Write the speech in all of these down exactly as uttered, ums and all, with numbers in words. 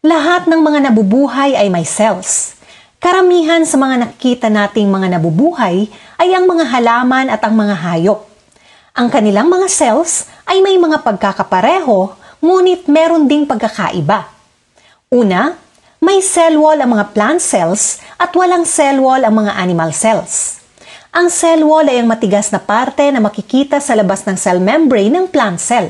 Lahat ng mga nabubuhay ay may cells. Karamihan sa mga nakikita nating mga nabubuhay ay ang mga halaman at ang mga hayop. Ang kanilang mga cells ay may mga pagkakapareho, ngunit meron ding pagkakaiba. Una, may cell wall ang mga plant cells at walang cell wall ang mga animal cells. Ang cell wall ay ang matigas na parte na makikita sa labas ng cell membrane ng plant cell.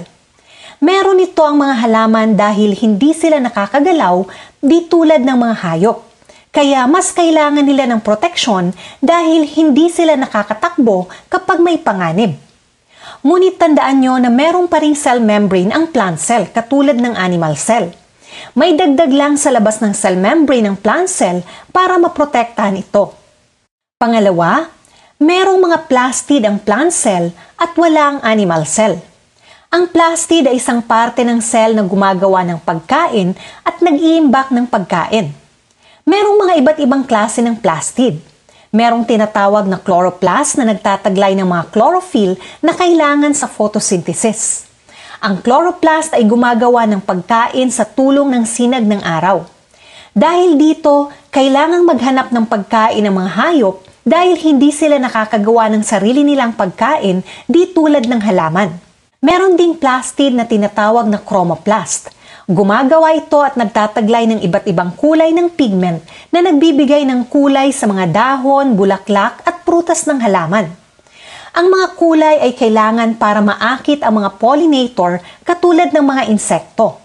Meron ito ang mga halaman dahil hindi sila nakakagalaw di tulad ng mga hayop. Kaya mas kailangan nila ng proteksyon dahil hindi sila nakakatakbo kapag may panganib. Ngunit tandaan nyo na meron pa ring cell membrane ang plant cell katulad ng animal cell. May dagdag lang sa labas ng cell membrane ng plant cell para maprotektahan ito. Pangalawa, merong mga plastid ang plant cell at wala ang animal cell. Ang plastid ay isang parte ng cell na gumagawa ng pagkain at nag-iimbak ng pagkain. Merong mga iba't ibang klase ng plastid. Merong tinatawag na chloroplast na nagtataglay ng mga chlorophyll na kailangan sa photosynthesis. Ang chloroplast ay gumagawa ng pagkain sa tulong ng sinag ng araw. Dahil dito, kailangang maghanap ng pagkain ng mga hayop dahil hindi sila nakakagawa ng sarili nilang pagkain di tulad ng halaman. Meron ding plastid na tinatawag na chromoplast. Gumagawa ito at nagtataglay ng iba't ibang kulay ng pigment na nagbibigay ng kulay sa mga dahon, bulaklak at prutas ng halaman. Ang mga kulay ay kailangan para maakit ang mga pollinator katulad ng mga insekto.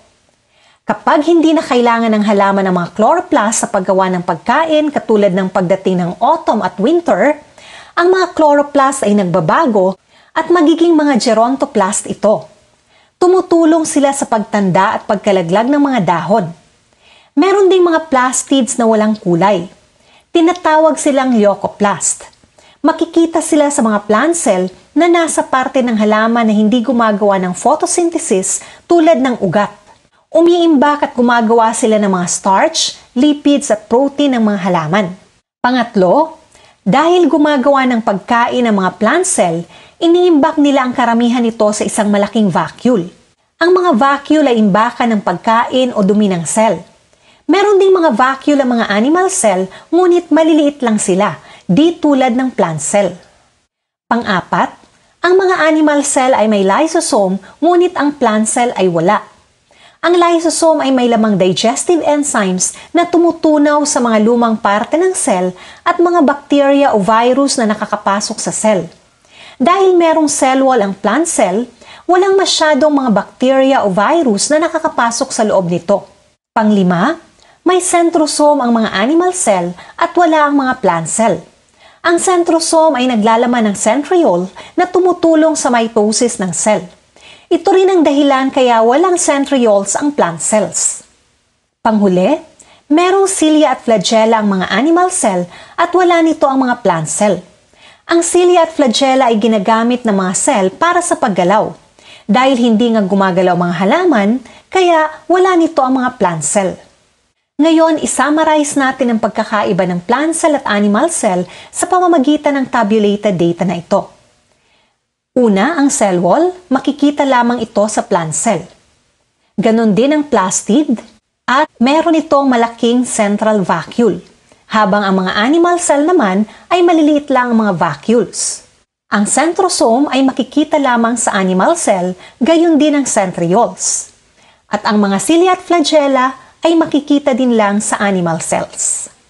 Kapag hindi na kailangan ng halaman ng mga chloroplast sa paggawa ng pagkain katulad ng pagdating ng autumn at winter, ang mga chloroplast ay nagbabago at magiging mga gerontoplast ito. Tumutulong sila sa pagtanda at pagkalaglag ng mga dahon. Meron ding mga plastids na walang kulay. Tinatawag silang leucoplast. Makikita sila sa mga plant cell na nasa parte ng halaman na hindi gumagawa ng photosynthesis tulad ng ugat. Umiimbak at gumagawa sila ng mga starch, lipids at protein ng mga halaman. Pangatlo, dahil gumagawa ng pagkain ng mga plant cell, iniimbak nila ang karamihan nito sa isang malaking vacuole. Ang mga vacuole ay imbakan ng pagkain o dumi ng cell. Meron ding mga vacuole ang mga animal cell, ngunit maliliit lang sila, di tulad ng plant cell. Pang-apat, ang mga animal cell ay may lysosome, ngunit ang plant cell ay wala. Ang lysosome ay may lamang digestive enzymes na tumutunaw sa mga lumang parte ng cell at mga bacteria o virus na nakakapasok sa cell. Dahil merong cell wall ang plant cell, walang masyadong mga bacteria o virus na nakakapasok sa loob nito. Panglima, may centrosome ang mga animal cell at wala ang mga plant cell. Ang centrosome ay naglalaman ng centriole na tumutulong sa mitosis ng cell. Ito rin ang dahilan kaya walang centrioles ang plant cells. Panghuli, merong cilia at flagella ang mga animal cell at wala nito ang mga plant cell. Ang cilia at flagella ay ginagamit ng mga cell para sa paggalaw. Dahil hindi nga gumagalaw mga halaman, kaya wala nito ang mga plant cell. Ngayon, isummarize natin ang pagkakaiba ng plant cell at animal cell sa pamamagitan ng tabulated data na ito. Una, ang cell wall, makikita lamang ito sa plant cell. Ganon din ang plastid at meron itong malaking central vacuole. Habang ang mga animal cell naman ay maliliit lang ang mga vacuoles. Ang centrosome ay makikita lamang sa animal cell, gayon din ang centrioles. At ang mga cilia at flagella ay makikita din lang sa animal cells.